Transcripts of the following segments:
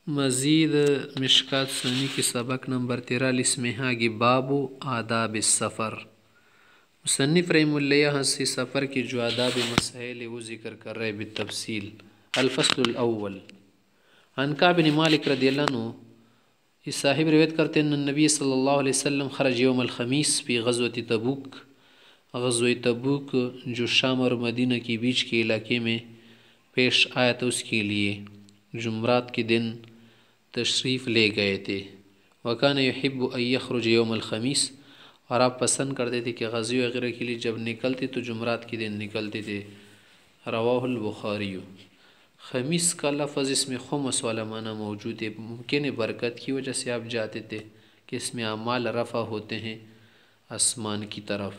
مزید مشکات ثانی کی سبق نمبر 43 میں آگے باب آداب السفر. مصنف رحم اللہ یہاں سے سفر کی جو آداب مسائل وہ ذکر کر رہے بالتفصیل. الفصل الاول عن کعب بن مالک رضی اللہ عنہ، اس صاحب روایت کرتے ہیں نبی صلی اللہ علیہ وسلم خرج یوم الخمیس فی غزوۃ تبوک. غزوہ تبوک جو شام اور مدینہ کے بیچ کے علاقے میں پیش آیا تھا اس کے لیے جمعرات کے دن تشریف لے گئے تھے. وکان یحب ان یخرج یوم الخمیس، اور آپ پسند کرتے تھے کہ غزوہ وغیرہ کے لیے جب نکلتے تو جمعرات کے دن نکلتے تھے. رواہ البخاری. خمیس کا لفظ اس میں خمس والا معنی موجود ہے. ممکن ہے برکت کی وجہ سے آپ جاتے تھے کہ اس میں اعمال رفع ہوتے ہیں آسمان کی طرف،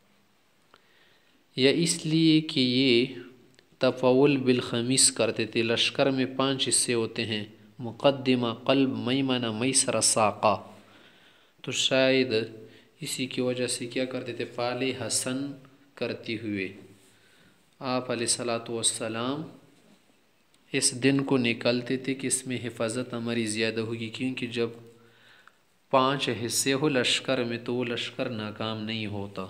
یا اس لیے کہ یہ تفاول بالخمیس کرتے تھے. لشکر میں 5 حصے ہوتے ہیں: مقدمہ، قلب، میمنہ، میسرہ، ساقہ. تو شاید اسی کی وجہ سے کیا کرتے تھے، فعل حسن کرتے ہوئے آپ علیہ الصلاۃ والسلام اس دن کو نکلتے تھے کہ اس میں حفاظت ہماری زیادہ ہوگی، کیونکہ جب 5 حصے ہو لشکر میں تو وہ لشکر ناکام نہیں ہوتا.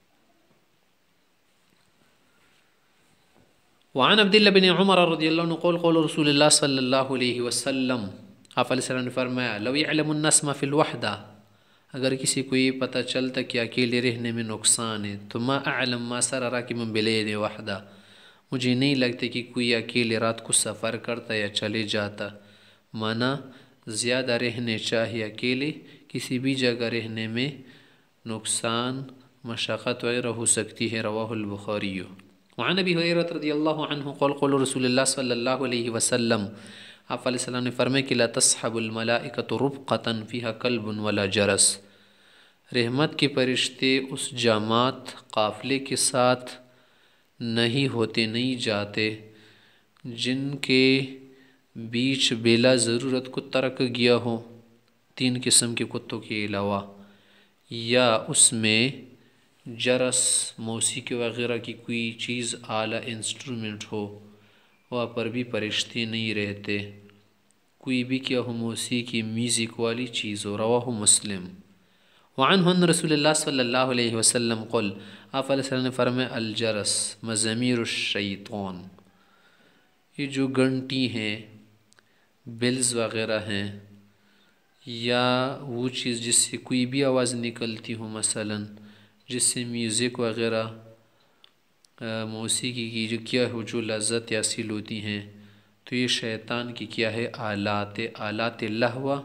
وعن عبداللہ بن عمر رضی اللہ عنہ قول قول رسول اللہ صلی اللہ علیہ وسلم، آپ علیہ السلام نے فرمایا: لو يعلم الناس ما فی الوحدہ، اگر کسی کو یہ پتہ چلتا کہ اکیلے رہنے میں نقصان ہے، تو ما اعلم ما سر راکبا بلیل وحدہ، مجھے نہیں لگتا کہ کوئی اکیلے رات کو سفر کرتا یا چلے جاتا. مانا زیادہ رہنے چاہیے، اکیلے کسی بھی جگہ رہنے میں نقصان مشقت وغیرہ ہو سکتی ہے. رواہ البخاری. وعن ابی ہریرہ رضی اللہ عنہ قول قول رسول اللہ صلی اللہ علیہ وسلم، آپ علیہ السلام نے فرمایا کہ لا تصحب الملائکۃ رفقۃ فیہا کلب ولا جرس، رحمت کے فرشتے اس جماعت قافلے کے ساتھ نہیں ہوتے، نہیں جاتے جن کے بیچ بلا ضرورت کتا رکھ گیا ہو 3 قسم کے کتوں کے علاوہ، یا اس میں جرس موسیقی وغیرہ کی کوئی چیز اعلیٰ انسٹرومنٹ ہو، وہاں پر بھی فرشتے نہیں رہتے. کوئی بھی کیا ہو موسیقی میوزک والی چیز ہو. رواہ مسلم. وعنہ ان رسول اللہ صلی اللہ علیہ وسلم قل، آپ علیہ السلام نے فرمایا: الجرس مزامیر الشیطان، یہ جو گھنٹی ہیں، بیلز وغیرہ ہیں، یا وہ چیز جس سے کوئی بھی آواز نکلتی ہو، مثلا جس سے میوزک وغیرہ موسیقی کی جو کیا ہو جو لذت حاصل ہوتی ہیں، تو یہ شیطان کی کیا ہے، آلات لہو،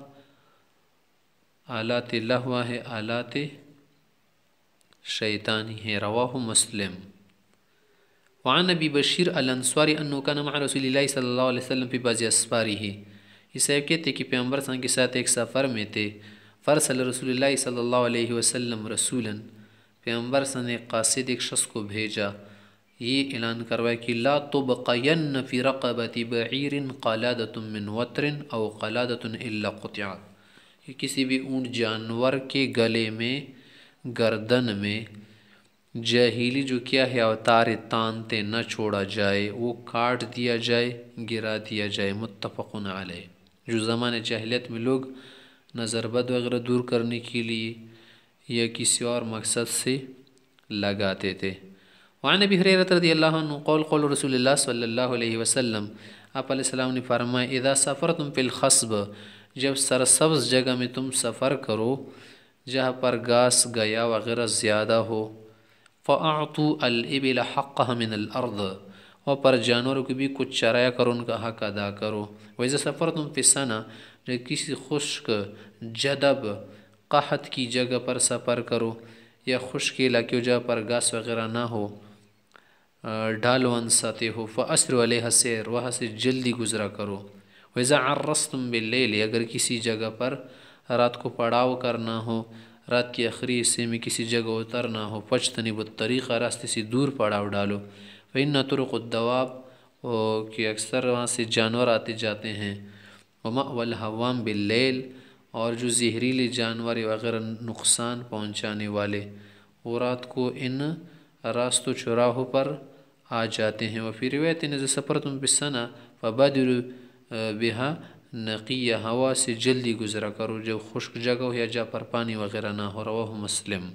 آلات لہو ہے، آلات شیطانی ہے. رواہ مسلم. وعن ابی بشیر الانصاری انه كان مع رسول اللہ صلی اللہ علیہ وسلم فی بعض اسفارہ، یہ صاحب کہتے کہ پیغمبر صلی اللہ علیہ وسلم کے ساتھ ایک سفر میں تھے. فرسل رسول اللہ صلی اللہ علیہ وسلم رسولا، پیغمبر صلی اللہ علیہ وسلم نے قاصد ایک شخص کو بھیجا، یہ اعلان کروایا کہ لا تبقین فی رقبۃ بعیر قلادۃ من وتر او قلادۃ الا قطعت، کہ کسی بھی اونٹ جانور کے گلے میں، گردن میں جاہیلی جو کیا ہے اوتار تانتے نہ چھوڑا جائے، وہ کاٹ دیا جائے، گرا دیا جائے. متفق علیہ. جو زمانے جاہلیت میں لوگ نظر بد وغیرہ دور کرنے کے لیے یا کسی اور مقصد سے لگاتے تھے. وعن ابی ہریرہ رضی اللہ عنہ قول قول رسول اللہ صلی اللہ علیہ وسلم، آپ علیہ السلام نے فرمایا: اذا سافرتم فی الخصب، جب سرسبز جگہ میں تم سفر کرو جہاں پر گھاس گیا وغیرہ زیادہ ہو، فَأَعْطُوا الْإِبِلَ حَقَّهَا مِنَ الْأَرْضِ، اور پر جانوروں کو بھی کچھ چرایا کرو، ان کا حق ادا کرو. وَإِذَا سَفَرْتُمْ فِي السَّنَةِ، جب کسی خشک جدب قحط کی جگہ پر سفر کرو یا خشک علاقے جہاں پر گھاس وغیرہ نہ ہو، ڈھال ون سطح ہو، فَأَسْرُوا عَلَيْهَا السَّيْرَ، وہاں سے جلدی گزرا کرو. وَإِذَا عَرَّسْتُمْ بِاللَّيْلِ، اگر کسی جگہ پر رات کو پڑاؤ کرنا ہو، رات کے آخری حصے میں کسی جگہ اترنا ہو، فَاجْتَنِبُوا الطَّرِيقَ، راستے سے دور پڑاؤ ڈالو. فَإِنَّ طُرُقُ الدَّوَابِ، کہ اکثر وہاں سے جانور آتے جاتے ہیں. وَمَأْوَى الْحَوَامِ بِاللَّيْلِ، اور جو زہریلے جانور وغیرہ نقصان پہنچانے والے، وہ رات کو ان راستوں چوراہوں پر آ جاتے ہیں. وفی روایت اذا سافرتم بالسنة فبادروا بها نقی ہوا سے جلدی گزرا کرو، جو خشک جگہ ہو یا جا پر پانی وغیرہ نہ ہو۔ رواہ مسلم۔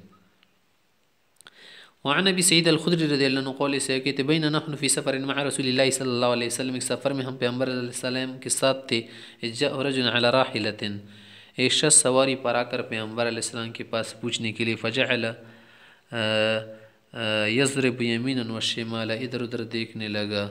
وعن ابی سعید الخدری رضی اللہ عنہ قول سے کہ بین نحن فی سفر مع رسول اللہ صلی اللہ علیہ وسلم، ایک سفر میں ہم پیغمبر علیہ السلام کے ساتھ تھے، جاء رجل علی راحلۃ، ایک شخص سواری پر آ کر پیغمبر علیہ السلام کے پاس پوچھنے کے لیے، فجعل یضرب یمینا و شمالا، ادھر ادھر دیکھنے لگا۔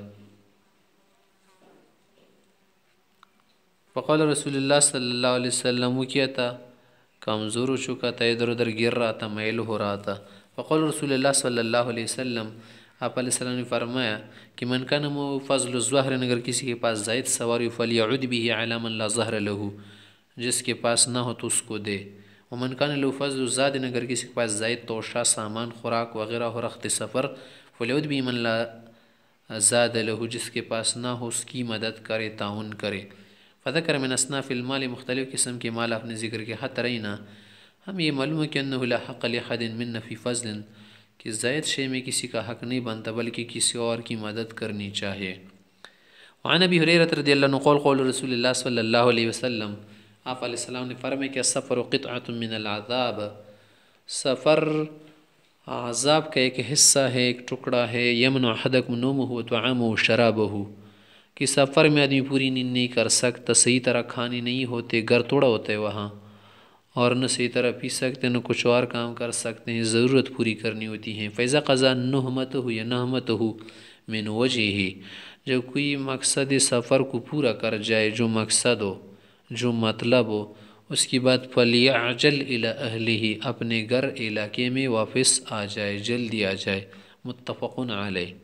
فقال رسول اللہ صلی اللہ علیہ وسلم، وہ کیا تھا؟ کمزور ہو چکا تھا، ادھر ادھر گر رہا تھا، میل ہو رہا تھا۔ فقال رسول اللہ صلی اللہ علیہ وسلم، آپ علیہ السلام نے فرمایا کہ من کان فضل الظہر، اگر کسی کے پاس زائد سواری، فلیعد به علی من لا ظہر له، جس کے پاس نہ ہو تو اس کو دے۔ ومن کان له فضل الزاد، اگر کسی کے پاس زائد توشہ، سامان، خوراک وغیرہ ہو رخت سفر، فلیعد به من لا زاد له، جس کے پاس نہ ہو اس کی مدد کرے، تعاون کرے۔ فذکر من اصناف المال، مختلف قسم کے مال آپ نے ذکر کیا۔ حتی رئینا، ہم یہ معلوم ہے کہ انہو لا حق لحد منا فی فضل، کہ زائد شے میں کسی کا حق نہیں بنتا بلکہ کسی اور کی مدد کرنی چاہیے۔ وعن ابی حریرہ رضی اللہ عنہ قول قول رسول اللہ صلی اللہ علیہ وسلم، آپ علیہ السلام نے فرمایا کہ السفر قطعۃ من العذاب، سفر عذاب کا ایک حصہ ہے، ایک ٹکڑا ہے۔ یمنع احدکم نومہ وطعامہ وشرابہ، کہ سفر میں آدمی پوری نیند نہیں کر سکتا، صحیح طرح کھانے نہیں ہوتے، گر توڑا ہوتا ہے وہاں، اور نہ صحیح طرح پی سکتے، نہ کچھ اور کام کر سکتے ہیں، ضرورت پوری کرنی ہوتی ہیں۔ فَإِذَا قَضَى نُهْمَتَهُ یا نَهْمَتَهُ مِنْ وَجْهِهِ، جب کوئی مقصد سفر کو پورا کر جائے، جو مقصد ہو، جو مطلب ہو، اس کی بعد فَلْيَعْجَلْ إِلَىٰ أَهْلِهِ، اپنے گھر علاقے میں واپس آ جائے، جلدی آ جائے۔ متفق علیہ۔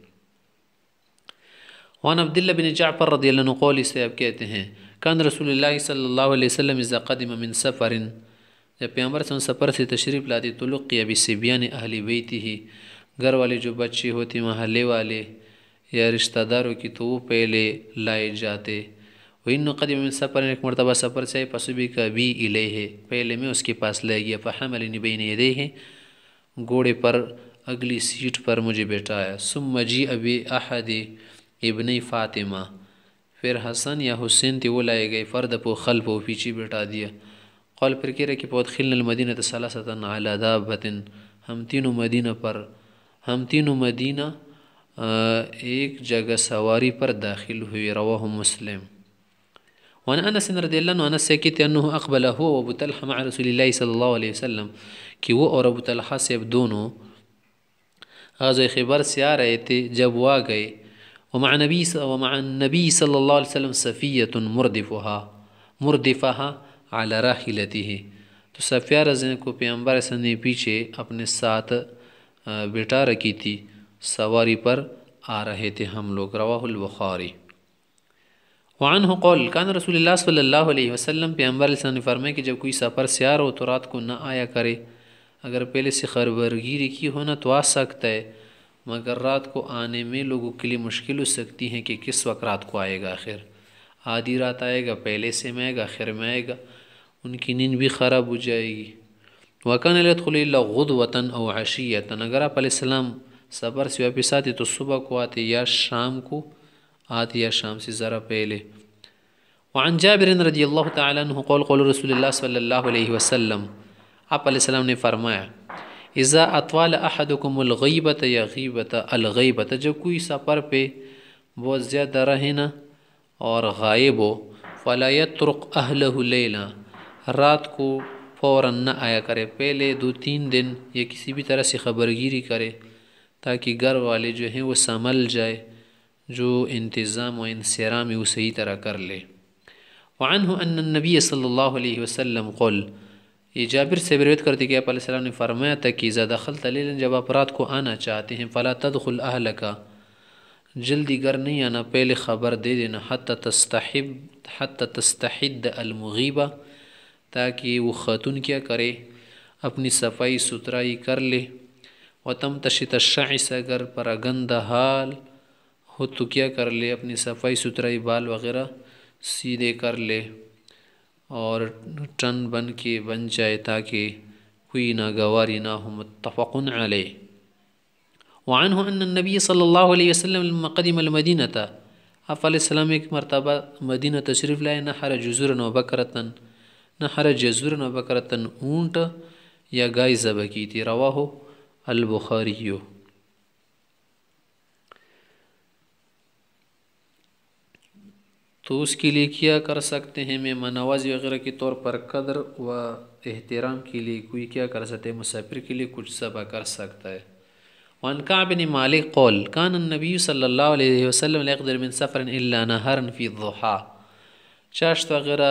وعن عبداللہ بن جعفر رضی اللہ عنہ قول سے آپ کہتے ہیں، کان رسول اللہ صلی اللہ علیہ وسلم اذا قدم من سفر، جب پیغمبر صلی اللہ علیہ وسلم سفر سے تشریف لاتے، تلقی بصبیان اہل بیتہ، گھر والے جو بچے ہوتے، محلے والے یا رشتہ داروں کی، تو وہ پہلے لائے جاتے۔ وَإِنَّ قَدِمَ مِن سَفَرٍ، ایک مرتبہ سفر سے فَسُبِقَ بِي إِلَيْهِ، پہلے میں اس کے پاس لے گیا، فَحَمَلَنِي بَيْنَ يَدَيْهِ، گھوڑے پر اگلی سیٹ پر مجھے بٹھایا۔ ثُمَّ جِیءَ بِأَحَدِ ابنِ فاطمہ، پھر حسن یا حسین تھے، وہ لائے گئے، فَرْدَفُ خَلْفَهُ، پیچھے بٹھا دیا۔ قال پھر کہہ رہے کہ فَأُدْخِلْنَا الْمَدِينَةَ ثَلَاثَةً عَلَى دَابَّةٍ، ہم تینوں مدینہ ایک جگہ سواری پر داخل ہوئے۔ رواہ مسلم۔ وعن انس رضی اللہ عنہ، انس سے کہتے انہو اقبل ہو ابو طلحہ مع رسول اللہ صلی اللہ علیہ وسلم، کہ وہ اور ابو طلحہ سے اب دونوں غزوہ خیبر سے آ رہے تھے، جب وہ آ گئے۔ ومع النبی صلی اللہ علیہ وسلم صفیۃ مردفہا علی راحلتہ، تو صفیہ رضی اللہ عنہ کو پیغمبر صلی اللہ علیہ وسلم نے پیچھے اپنے ساتھ بٹھا رکھی تھی، سواری پر آ رہے تھے ہم لوگ۔ رواہ البخاری۔ وعنہ قول کان رسول اللہ صلی اللہ علیہ وسلم، پیغمبر علیہ السلام نے فرمایا کہ جب کوئی سفر سے آ رہا ہو تو رات کو نہ آیا کرے، اگر پہلے سے خبرگیری کی ہونا تو آ سکتا ہے، مگر رات کو آنے میں لوگوں کے لیے مشکل ہو سکتی ہیں کہ کس وقت رات کو آئے گا، آخر آدھی رات آئے گا، پہلے سے میں آئے گا، آخر میں آئے گا، ان کی نیند بھی خراب ہو جائے گی۔ وَكَانَ لَا يَدْخُلُ إِلَّا غُدْوَةً أَوْ عَشِيَّةً، اگر آپ علیہ السلام سفر سے واپس آتے تو صبح کو آتے یا شام کو آتے، یا شام سے ذرا پہلے۔ وعن جابر رضی اللہ تعالیٰ عنہ قول قول رسول اللہ صلی اللہ علیہ وسلم، آپ علیہ السلام نے فرمایا، اذا اطوال احدکم الغیبت یا غیبت الغیبت، جب کوئی سفر پہ بہت زیادہ رہے نا اور غائب ہو، فلا یترک اہلہ لیلا، رات کو فوراً نہ آیا کرے، پہلے 2-3 دن یا کسی بھی طرح سے خبرگیری کرے تاکہ گھر والے جو ہیں وہ سنبھل جائے، جو انتظام و انصرام وہ صحیح طرح کر لے۔ وعنہ ان النبی صلی اللہ علیہ وسلم قل، یہ جابر سے روایت کرتے کہ آپ علیہ السلام نے فرمایا تھا کہ اذا دخلت لیلا، جب آپ رات کو آنا چاہتے ہیں، فلا تدخل اہلک، جلدی گھر نہیں آنا، پہلے خبر دے دینا، حتی تستحد المغیبہ، تاکہ وہ خاتون کیا کرے، اپنی صفائی ستھرائی کر لے، وتمتشط الشعث، اگر پراگندہ حال ہو تو کیا کر لے، اپنی صفائی ستھرائی، بال وغیرہ سیدھے کر لے اور ٹن بن جائے تاکہ کوئی ناگواری نہ ہو۔ متفق علیہ۔ وعنہ ان النبی صلی اللہ علیہ وسلم لما قدم المدینہ، آپ علیہ السلام ایک مرتبہ مدینہ تشریف لائے، نحر جزورا و بکرتن، نحر جزورا و بکرتن، اونٹ یا گائے ذبح کی تھی، رواہ البخاری۔ تو اس کے لیے کیا کر سکتے ہیں؟ مہمان نوازی وغیرہ کے طور پر قدر و احترام کے لیے کوئی کیا کر سکتے ہیں؟ مسافر کے لیے کچھ ذبح کر سکتا ہے۔ وعن کعب بن مالک قول کان النبی صلی اللہ علیہ وسلم لا يقدر من سفر الا نهارا فی الضحى، چاشت وغیرہ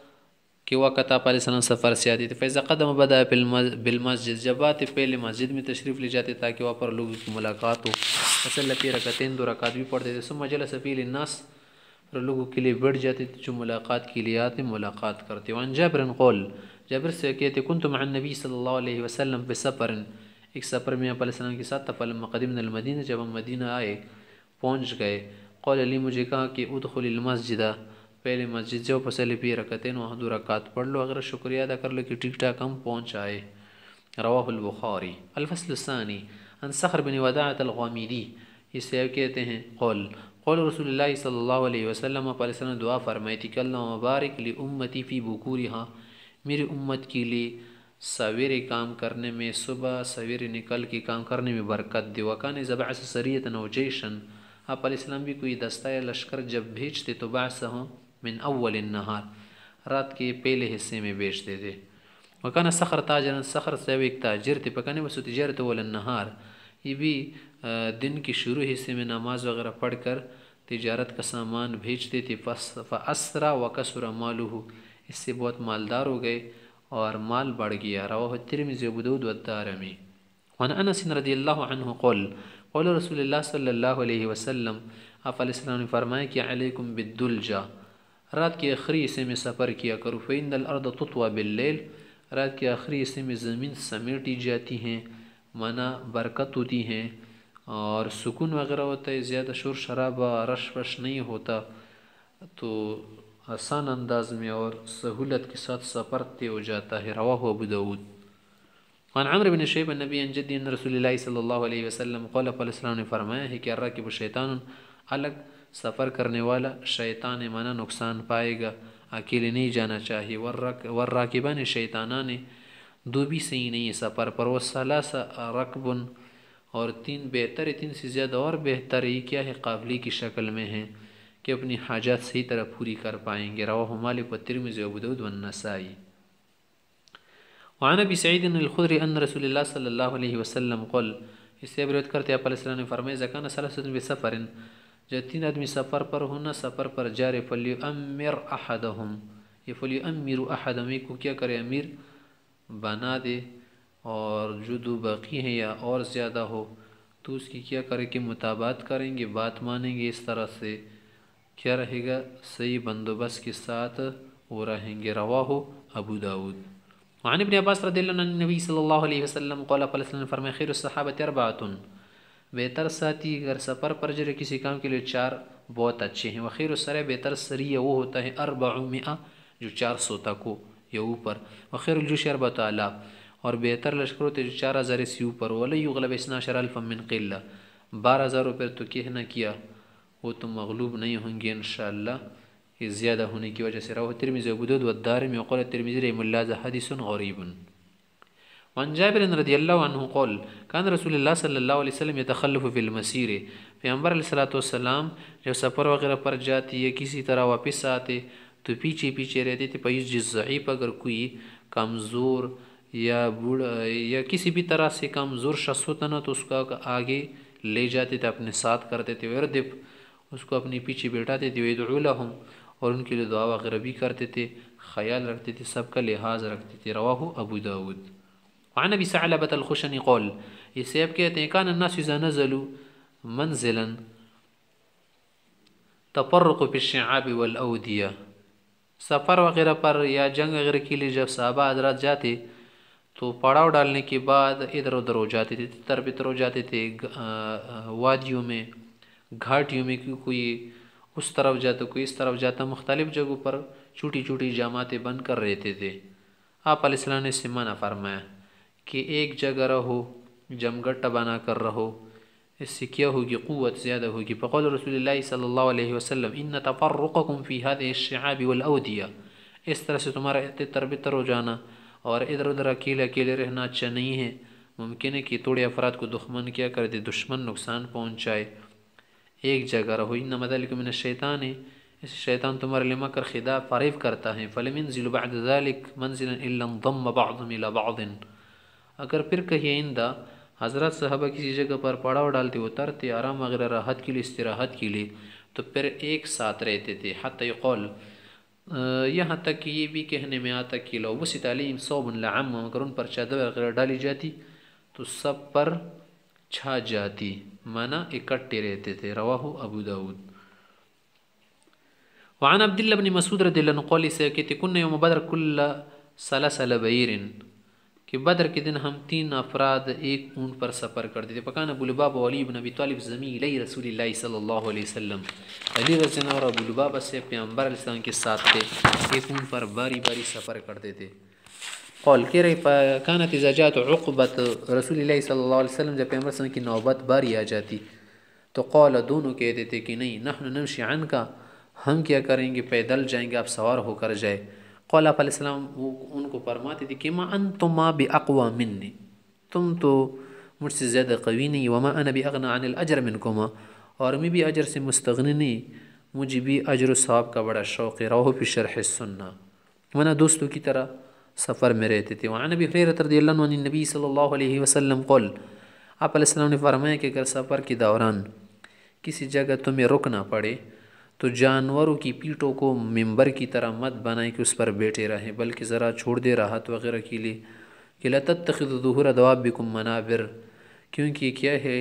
کے وقت آپ علیہ السلام سفر سے آتے تھے، فیضا قدم بدا بالمسجد، جب آتے پہلے مسجد میں تشریف لے جاتے تاکہ وہاں پر لوگوں کی ملاقات ہو، وصلی فی رکعتین، 2 رکعت بھی پڑھتے تھے، ثم جلس فی للناس، اور لوگوں کے لیے بیٹھ جاتے تھے جو ملاقات کے لیے آتے ملاقات کرتے۔ وعن جابر قول، جابر سے کہتے کنت مع النبی صلی اللہ علیہ وسلم بسفر، ایک سفر میں آپ علیہ السلام کے ساتھ تھا، فلما قدمنا المدینہ، جب ہم مدینہ آئے پہنچ گئے، قول علی، مجھے کہا کہ ادخل المسجد، پہلے مسجد جاؤ، فصلی فی رکعتین، وہاں 2 رکعت پڑھ لو، اگر شکریہ ادا کر لو کہ ٹھیک ٹھاک ہم پہنچ آئے، رواہ البخاری۔ الفصل الثانی عن صخر بن وداعة الغامدی، اس سے کہتے ہیں قول قول رسول اللہ صلی اللہ علیہ وسلم، آپ علیہ السلام نے دعا فرمائی تھی کہ اللہم مبارک لی امتی فی بکورہا، میری امت کے لیے سویرے کام کرنے میں، صبح سویرے نکل کے کام کرنے میں برکت دے۔ وکان اذا بعث سریۃ او جیشا، آپ علیہ السلام بھی کوئی دستہ یا لشکر جب بھیجتے تو بعثہم من اول النہار، رات کے پہلے حصے میں بھیجتے تھے۔ وکان صخر تاجرا، صخر سے ایک تاجر تھے، پکانے بسو تجارت اول النہار، یہ بھی دن کی شروع حصے میں نماز وغیرہ پڑھ کر تجارت کا سامان بھیجتے تھے، فاسرا وکسر مالہ، اس سے بہت مالدار ہو گئے اور مال بڑھ گیا، رواہ الترمذی وابو داؤد والدارمی۔ وعن انس رضی اللہ عنہ قول قول رسول اللہ صلی اللہ علیہ وسلم، آپ علیہ السلام نے فرمایا کہ علیکم بالدلجہ، رات کے آخری حصے میں سفر کیا کرو، فإن الارض تطوى باللیل، رات کے آخری حصے میں زمین سمیٹی جاتی ہیں، منع برکت ہوتی ہیں اور سکون وغیرہ ہوتا ہے، زیادہ شور شرابہ رش وش نہیں ہوتا، تو آسان انداز میں اور سہولت کے ساتھ سفر طے ہو جاتا ہے، رواہ ابو داود۔ وعن عمرو بن شیب النبی عن جدی ان رسول اللہ صلی اللہ علیہ وسلم قال، علیہ السلام نے فرمایا ہے کہ الراکب شیطان، الگ سفر کرنے والا شیطان مانا نقصان پائے گا، اکیلے نہیں جانا چاہیے، والراکبان شیطانان، 2 بھی صحیح نہیں ہے سفر پر، والثلاث رکب، اور 3 بہتر ہے، 3 سے زیادہ اور بہتر، یہ کیا ہے؟ قافلے کی شکل میں ہیں کہ اپنی حاجات صحیح طرح پوری کر پائیں گے، رواہ مالک والترمذی وابو داود والنسائی۔ وعن ابی سعید الخدری ان رسول اللہ صلی اللہ علیہ وسلم قال، اس سے روایت کرتے آپ علیہ السلام نے فرمایا اذا کان ثلاثة بسفر، جب 3 آدمی سفر پر ہونا، سفر پر جا رہے، فلیؤمر احدهم، یہ فلیؤمر احدهم، ایک کو کیا کرے؟ امیر بنا دے، اور جو 2 باقی ہیں یا اور زیادہ ہو تو اس کی کیا کرے کہ مطابقت کریں گے، بات مانیں گے، اس طرح سے کیا رہے گا؟ صحیح بندوبست کے ساتھ وہ رہیں گے، رواہ ابو داود۔ وعن ابن عباس رضی اللہ عنہ نبی صلی اللہ علیہ وسلم قال، علیہ السلام نے فرمایا خیر الصحابۃ 4، بہتر ساتھی اگر سفر پر جرے کسی کام کے لیے 4 بہت اچھے ہیں، وخیر السریہ، بہتر سریہ وہ ہوتا ہے 400 جو 400 تک ہو یا اوپر، وخیر الجیوش 4000، اور بہتر لشکر ہوتے جو 4000 سے اوپر، ولی یغلب 12000 من قلہ، 12000 روپے تو کہنا کیا وہ تو مغلوب نہیں ہوں گے انشاءاللہ، یہ زیادہ ہونے کی وجہ سے، رواه الترمذی وابو داود والدارمی، وقال الترمذی رحمہ اللہ ذا حدیث غریب۔ وعن جابر رضی اللہ عنہ قول کان رسول اللہ صلی اللہ علیہ وسلم یتخلف فی المسیر، پیغمبر علیہ السلام جب سفر وغیرہ پر جاتی یا کسی طرح واپس آتے تو پیچھے پیچھے رہتے تھے، فیسجد ضعیف، اگر کوئی کمزور یا بوڑھا یا کسی بھی طرح سے کمزور شخص ہوتا نا تو اس کا آگے لے جاتے تھے، اپنے ساتھ کرتے تھے، وردف، اس کو اپنے پیچھے بیٹھاتے تھے، ویدعو لہم، اور ان کے لیے دعا وغیرہ بھی کرتے تھے، خیال رکھتے تھے، سب کا لحاظ رکھتے تھے، رواہ ابو داود۔ وعن ابی ثعلبۃ الخشنی قول، یہ سیب کہتے ہیں کان الناس اذا نزلوا منزلا تفرقوا فی الشعاب والاودیہ، سفر وغیرہ پر یا جنگ وغیرہ کے لیے جب صحابہ حضرات جاتے تو پڑاؤ ڈالنے کے بعد ادھر ادھر ہو جاتے تھے، تر بتر ہو جاتے تھے، وادیوں میں، گھاٹیوں میں، کوئی اس طرف جاتا کوئی اس طرف جاتا، مختلف جگہوں پر چھوٹی چھوٹی جماعتیں بن کر رہتے تھے۔ آپ علیہ السلام نے اس سے منع فرمایا کہ ایک جگہ رہو، جمگٹا بنا کر رہو، اس سے کیا ہوگی؟ قوت زیادہ ہوگی۔ فقول رسول اللہ صلی اللہ علیہ وسلم ان تفرقکم فی هذه الشعاب والاودیہ، اس طرح سے تمہارا تر بتر ہو جانا اور ادھر ادھر اکیلے اکیلے رہنا اچھا نہیں ہے۔ ممکن ہے کہ توڑے افراد کو دشمن کیا کر دے، دشمن نقصان پہنچائے۔ ایک جگہ رہو، انما ذلک من الشیطان ہے، اس شیطان تمہارے لیے مکر خدا فریب کرتا ہے۔ فلم ينزل بعد ذلك منزلا الا انضم بعضهم الى بعض، اگر پھر کہیں آئندہ حضرت صحابہ کسی جگہ پر پڑاؤ ڈالتے، اترتے آرام وغیرہ راحت کے لیے، استراحت کے لیے، تو پھر ایک ساتھ رہتے تھے۔ حتی یقول، یہاں تک کہ یہ بھی کہنے میں آتا کہ لو بسط علیہم ثوب لعم، اگر ان پر چادر وغیرہ ڈالی جاتی تو سب پر چھا جاتی، مانا اکٹھے رہتے تھے۔ رواہ ابو داود۔ وعن عبداللہ بن مسعود رضی اللہ عنہ قولی سے کہتے کن یوم بدر کل سلسل بعیر، کہ بدر کے دن ہم 3 افراد ایک اونٹ پر سفر کرتے تھے۔ فکان ابو لبابہ وعلی بن ابی طالب زمیلی رسول اللہ صلی اللہ علیہ وسلم، علی رضی اللہ عنہ اور ابو لبابہ سے پیغمبر علیہ السلام کے ساتھ تھے، ایک اونٹ پر باری باری سفر کرتے تھے۔ قول کہہ رہے فکانت اذا جاءت عقبت رسول اللہ صلی اللہ علیہ وسلم، جب پیغمبر صلی اللہ علیہ وسلم کی نوبت باری آ جاتی تو قول دونوں کہتے تھے کہ نہیں، نحن نمشی عنکا، ہم کیا کریں گے، پیدل جائیں گے، آپ سوار ہو کر جائے۔ قول علیہ السلام وہ ان کو فرماتے تھے کہ ما انتما باقوى منی، تم تو مجھ سے زیادہ قوی نہیں، وما انا باغنى عن الاجر منکما، اور میں بھی اجر سے مستغنی نہیں، مجھے بھی اجر و ثواب کا بڑا شوق ہے۔ رواہ فی شرح السنہ، ورنہ دوستوں کی طرح سفر میں رہتے تھے۔ وعن ابی ہریرہ رضی اللہ عنہ عن النبی صلی اللہ علیہ وسلم قول، آپ علیہ السلام نے فرمایا کہ اگر سفر کے دوران کسی جگہ تمہیں رکنا پڑے تو جانوروں کی پیٹھوں کو ممبر کی طرح مت بنائیں کہ اس پر بیٹھے رہیں، بلکہ ذرا چھوڑ دے راحت وغیرہ کے لیے، کہ لا تتخذوا ظہور دوابکم منابر، کیونکہ کیا ہے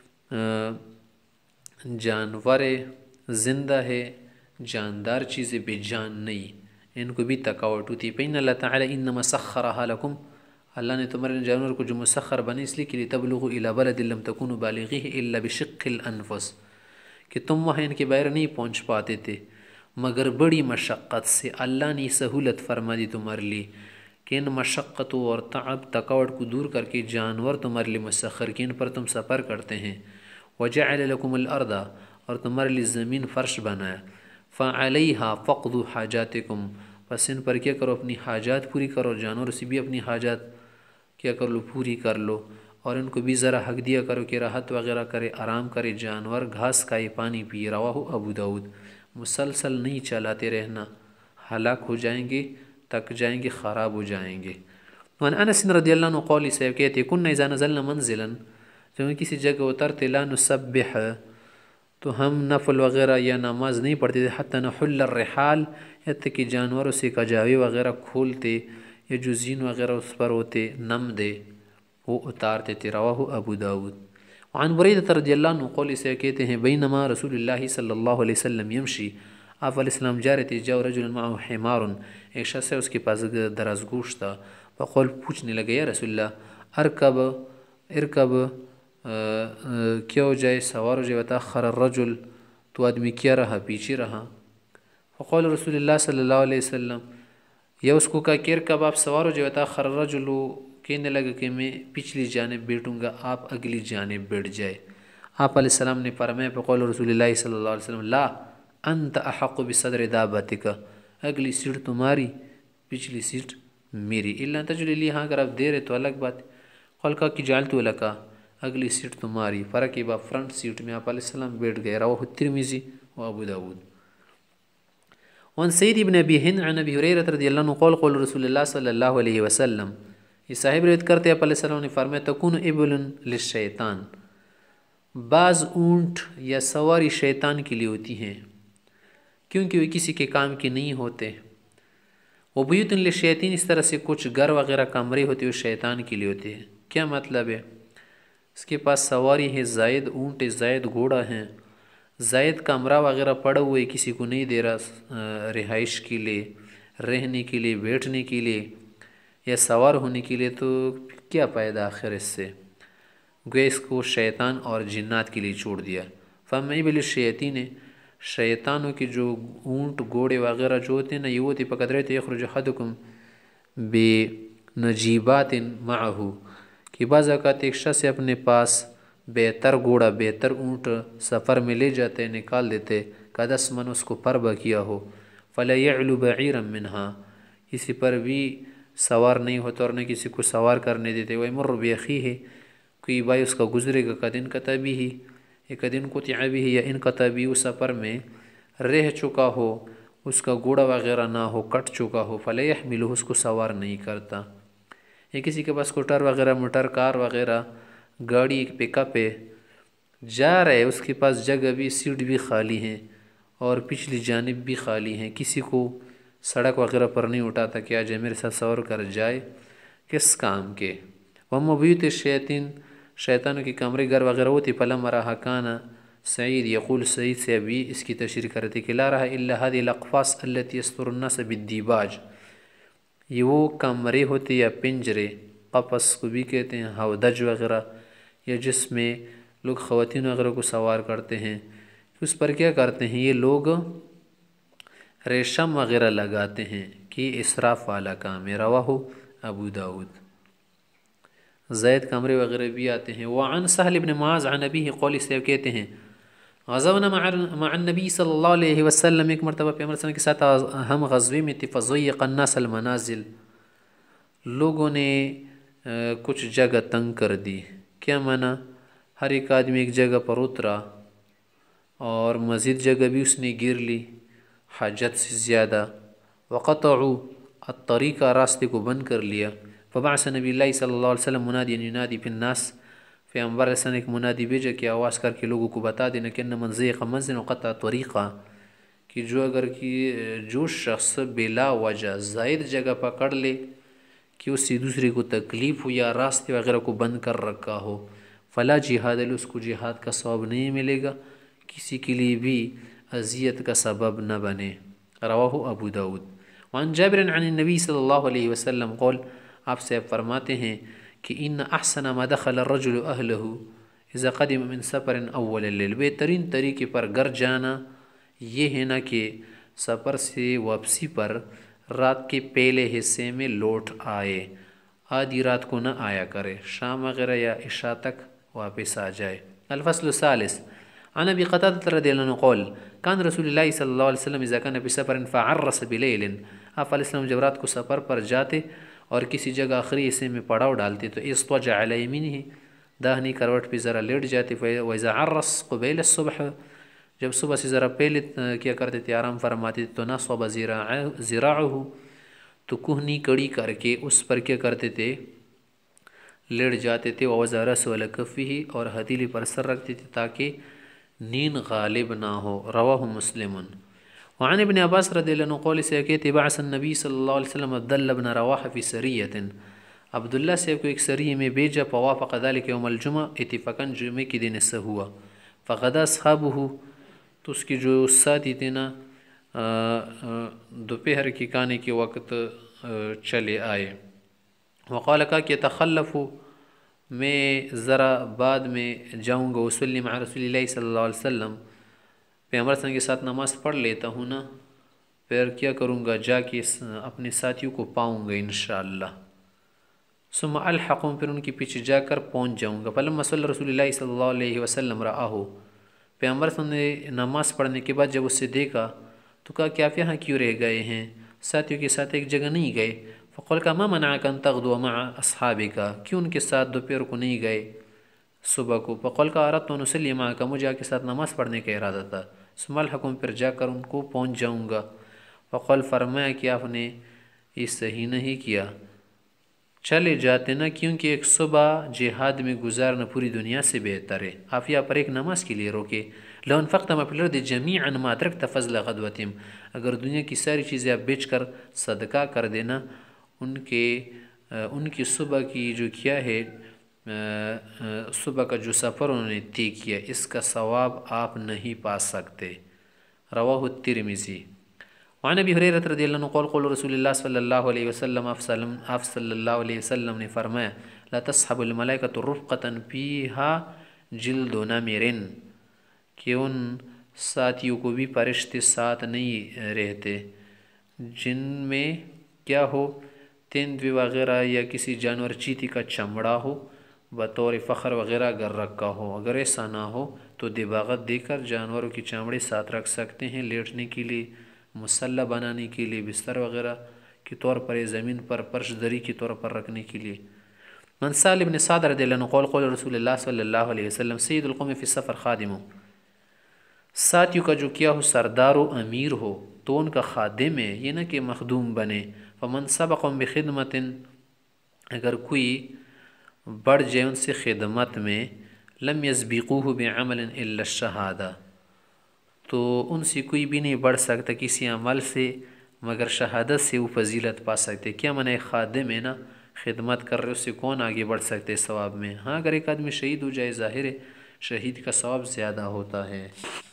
جانور زندہ ہے، جاندار چیزیں بے جان نہیں، ان کو بھی تکاوٹ ہوتی ہے۔ فإن اللہ تعالی انما سخرها لکم، اللہ نے تمہارے جانور کو جو مسخر بنے اس لیے کہ لتبلغوا الی بلد لم تکونوا بالغیہ الا بشق الانفس، کہ تم وہاں ان کے باہر نہیں پہنچ پاتے تھے مگر بڑی مشقت سے۔ اللہ نے سہولت فرما دی تمہارے لیے کہ ان مشقتوں اور تعب تکاوٹ کو دور کر کے جانور تمہارے لیے مسخر کہ ان پر تم سفر کرتے ہیں۔ وجعل لکم الارض، اور تمہارے لیے زمین فرش بنایا۔ فعلیہا فقضوا حاجاتکم، پس ان پر کیا کرو، اپنی حاجات پوری کرو، جانور سے بھی اپنی حاجات کیا کر لو، پوری کر لو، اور ان کو بھی ذرا حق دیا کرو کہ راحت وغیرہ کرے، آرام کرے، جانور گھاس کھائے، پانی پی۔ رواہ ابو داود۔ مسلسل نہیں چلاتے رہنا، ہلاک ہو جائیں گے، تک جائیں گے، خراب ہو جائیں گے۔ وعن انس رضی اللہ عنہ قولی سے کہتے کن اذا نزلنا منزلا، جب ہم کسی جگہ اترتے، لا نسبح، تو ہم نفل وغیرہ یا نماز نہیں پڑھتے تھے، حتی نحل الرحال، یہاں کہ جانوروں سے کجاوے وغیرہ کھولتے یا جو زین وغیرہ اس پر ہوتے نم دے وہ اتارتے تھے۔ رواہ ابو داود۔ وعن بریدہ رضی اللہ عنہ قولی سے کہتے ہیں بینما رسول اللہ صلی اللہ علیہ وسلم یمشی، آپ علیہ السلام جا رہے تھے، جاؤ رجل معه حمار، ایک شخص ہے اس کے پاس دراز گوشت تھا، فقول پوچھنے لگے یا رسول اللہ ارکب کیا ہو جائے، سوار ہو جائے، وتاخر الرجل، تو آدمی کیا رہا، پیچھے رہا۔ فقول رسول اللہ صلی اللہ علیہ وسلم، یا اس کو کہا کہ ارکب، آپ سوار ہو جائے، وتاخر الرجل، کہنے لگا کہ میں پچھلی جانب بیٹھوں گا، آپ اگلی جانب بیٹھ جائے۔ آپ علیہ السلام نے فرمایا بقول رسول اللہ صلی اللہ علیہ وسلم لا انت احق بصدر دابتک، اگلی سیٹ تمہاری، پچھلی سیٹ میری، الا ان تجعل لی، ہاں اگر آپ دے رہے تو الگ بات۔ قال کا کہ جعلت لک، اگلی سیٹ تمہاری، فرکب فرنٹ سیٹ میں آپ علیہ السلام بیٹھ گئے۔ رواہ الترمذی و ابو داود۔ وعن سید ابن ابی ہند عن ابی ہریرہ رضی اللہ عنہ قال قال رسول اللہ صلی اللہ علیہ وسلم، یہ صاحب روایت کرتے ہیں، علیہ السلام نے فرمایا تکون ابل للشیطان، بعض اونٹ یا سواری شیطان کے لیے ہوتی ہیں کیونکہ وہ کسی کے کام کے نہیں ہوتے۔ وہ بیوت للشیاطین، اس طرح سے کچھ گھر وغیرہ کمرے ہوتے ہیں وہ شیطان کے لیے ہوتے ہیں۔ کیا مطلب ہے؟ اس کے پاس سواری ہے، زائد اونٹ ہے، زائد گھوڑا ہیں، زائد کمرہ وغیرہ پڑا ہوئے، کسی کو نہیں دے رہا رہائش کے لیے، رہنے کے لیے، بیٹھنے کے لیے یا سوار ہونے کے لیے، تو کیا فائدہ آخر اس سے؟ گویا اس کو شیطان اور جنات کے لیے چھوڑ دیا۔ فَمَّعِبِلِ الشَّيَاطِينِ، شیطانوں کے جو اونٹ گھوڑے وغیرہ جو ہوتے ہیں نا، یہ ہوتے فقد رأیت یخرج احدکم بنجیبات معه، کہ بعض اوقات ایک شخص اپنے پاس بہتر گھوڑا بہتر اونٹ سفر میں لے جاتے نکال دیتے، قدس من اس کو پر کیا ہو، فلا يعلو بعیرا منها، کسی پر بھی سوار نہیں ہوتا اور نہ کسی کو سوار کرنے دیتے، ویمر باخیہ، کوئی بھائی اس کا گزرے گا، قد انقطع به، قد انقطع به یا انقطع به، اس سفر میں رہ چکا ہو، اس کا گھوڑا وغیرہ نہ ہو، کٹ چکا ہو، فلا يحملہ، اس کو سوار نہیں کرتا۔ یا کسی کے پاس اسکوٹر وغیرہ موٹر کار وغیرہ گاڑی پک اپ ہے، جا رہے اس کے پاس جگہ بھی، سیٹ بھی خالی ہیں اور پچھلی جانب بھی خالی ہیں، کسی کو سڑک وغیرہ پر نہیں اٹھاتا کہ آج میرے ساتھ سوار کر جائے، کس کام کے۔ وَأَمَّا بُيُوتُ الشَّيَاطِينِ، شیطانوں کی کمرے گھر وغیرہ ہوتی، فَلَمَّا رَأَىٰ كَانَ سعید یقول، سعید سے ابھی اس کی تشریح کرتے کہ لا رہا الا هذه الاقفاص التي يستر الناس بالديباج، یہ وہ کمرے ہوتے یا پنجرے، قفص کو بھی کہتے ہیں، ہودج وغیرہ، یا جس میں لوگ خواتین وغیرہ کو سوار کرتے ہیں، اس پر کیا کرتے ہیں یہ لوگ، ریشم وغیرہ لگاتے ہیں کہ اسراف والا کام ہے۔ رواہ ابو داود۔ زید کمرے وغیرہ بھی آتے ہیں۔ وعن سہل بن معاذ عن ابیہ قول، سے کہتے ہیں غزونا مع النبی صلی اللہ علیہ وسلم، ایک مرتبہ پیغمبر صلی اللہ علیہ وسلم کے ساتھ ہم غزوے میں تھے، فضیق الناس المنازل، لوگوں نے کچھ جگہ تنگ کر دی، کیا معنی، ہر ایک آدمی ایک جگہ پر اترا اور مزید جگہ بھی اس نے گر لی حاجت سے زیادہ، وقطعوا الطریقہ، راستے کو بند کر لیا، فبعث نبی اللہ صلی اللہ علیہ وسلم منادیا ینادی فی الناس، پیغمبر علیہ السلام ایک منادی بھیجا کہ آواز کر کے لوگوں کو بتا دینا کہ ان من ضیق منزلا وقطع طریقہ، کہ جو شخص بلا وجہ زائد جگہ پکڑ لے کہ اس سے دوسرے کو تکلیف ہو یا راستے وغیرہ کو بند کر رکھا ہو، فلا جہاد له، اس کو جہاد کا ثواب نہیں ملے گا، کسی کے لیے بھی اذیت کا سبب نہ بنے۔ رواہ ابو داود۔ وعن جابر عن النبی صلی اللہ علیہ وسلم قول، آپ سے فرماتے ہیں کہ ان احسن ما دخل الرجل اہلہ اذا قدم من سفر اول اللیل، بہترین طریقے پر گھر جانا یہ ہے نا کہ سفر سے واپسی پر رات کے پہلے حصے میں لوٹ آئے، آدھی رات کو نہ آیا کرے، شام وغیرہ یا عشاء تک واپس آ جائے۔ الفصل الثالث عن ابی قتادہ رضی اللہ عنہ قول، کان رسول اللہ صلی اللہ علیہ وسلم اذا کان فی سفر فعرس بلیل، آپ علیہ السلام جب رات کو سفر پر جاتے اور کسی جگہ آخری حصے میں پڑاؤ ڈالتے تو اضطجع علی یمینہ، داہنی کروٹ پہ ذرا لیٹ جاتے، وَإِذَا عَرَّس قُبَيْلَ الصُّبح، جب صبح سے ذرا پہلے کیا کرتے تھے آرام فرماتے تو نصب ذراعہ، تو کوہنی کڑی کر کے اس پر کیا کرتے تھے لیٹ جاتے تھے، وَوَضَعَ رَأْسَهُ عَلَى كَفِّهِ، اور ہتھیلی پر سر رکھتے تھے تاکہ نیند غالب نہ ہو۔ رواہ مسلم۔ وعن ابن عباس رضی اللہ عنہ قول، سے کہتے بعث النبی صلی اللہ علیہ وسلم عبداللہ بن رواحہ فی سریۃ، عبداللہ سے کو ایک سریہ میں بھیجا، فوافق ذلك یوم الجمعہ، اتفاقاً جمعے کی دن سے ہوا، فغدا اصحابہ، تو اس کی جو ساتھی تھے نا دوپہر کے کھانے کے وقت چلے آئے، وقال کا کہ تخلف، میں ذرا بعد میں جاؤں گا، وصلی مع رسول اللہ صلی اللہ علیہ وسلم، پیغمبر صلی اللہ علیہ وسلم کے ساتھ نماز پڑھ لیتا ہوں نا، پھر کیا کروں گا، جا کے اپنے ساتھیوں کو پاؤں گا انشاءاللہ، ثم الحقوں، پھر ان کے پیچھے جا کر پہنچ جاؤں گا، فلما صلی رسول اللہ صلی اللہ علیہ وسلم رآہ، پیغمبر صلی اللہ علیہ وسلم نے نماز پڑھنے کے بعد جب اس سے دیکھا تو کہا کہ آپ یہاں کیوں رہ گئے ہیں، ساتھیوں کے ساتھ ایک جگہ نہیں گئے، فقال کا ما منعک ان تغدو مع اصحابک، کیوں ان کے ساتھ دوپہر کو نہیں گئے صبح کو، فقال کا اردت ان اصلی معک، مجھے آپ کے ساتھ نماز پڑھنے کا ارادہ تھا، ثم الحقوں، پھر جا کر ان کو پہنچ جاؤں گا، فقال، فرمایا کہ آپ نے یہ صحیح نہیں کیا، چلے جاتے نا، کیونکہ ایک صبح جہاد میں گزارنا پوری دنیا سے بہتر ہے، آپ یہاں پر ایک نماز کے لیے روکے، لو انفقت ما فی الارض جميعا ما ادرکت فضل غدوتهم، اگر دنیا کی ساری چیزیں آپ بیچ کر صدقہ کر دینا، ان کی صبح کی جو کیا ہے صبح کا جو سفر انہوں نے طے کیا، اس کا ثواب آپ نہیں پا سکتے۔ رواہ الترمذی۔ وعن ابی ہریرہ رضی اللہ عنہ قول، قول رسول اللہ صلی اللہ علیہ وسلم، آپ صلی اللہ علیہ وسلم نے فرمایا، لا تصحب الملائکۃ رفقۃ فیہا جلد نمر، کہ ان ساتھیوں کو بھی فرشتے ساتھ نہیں رہتے جن میں کیا ہو، تیندوے وغیرہ یا کسی جانور چیتی کا چمڑا ہو، بطور فخر وغیرہ اگر رکھا ہو، اگر ایسا نہ ہو تو دباغت دے کر جانوروں کی چمڑے ساتھ رکھ سکتے ہیں، لیٹنے کے لیے، مسلح بنانے کے لیے، بستر وغیرہ کے طور پر، زمین پر فرش دری کے طور پر رکھنے کے لیے۔ من سال ابن سعد رضی اللہ عنہ قول رسول اللہ صلی اللہ علیہ وسلم سید القوم فی السفر خادم، ساتھیوں کا جو کیا ہو سردار و امیر ہو تو ان کا خادم ہے، یہ نہ کہ مخدوم بنے۔ فمن سبقهم بخدمت، اگر کوئی بڑھ جائے ان سے خدمت میں، لم یسبقوہ بعمل الا الشہادہ، تو ان سے کوئی بھی نہیں بڑھ سکتا کسی عمل سے مگر شہادت سے وہ فضیلت پا سکتے۔ کیا منع خادم ہے نا، خدمت کر رہے اس سے کون آگے بڑھ سکتے ثواب میں؟ ہاں اگر ایک آدمی شہید ہو جائے ظاہر ہے شہید کا ثواب زیادہ ہوتا ہے۔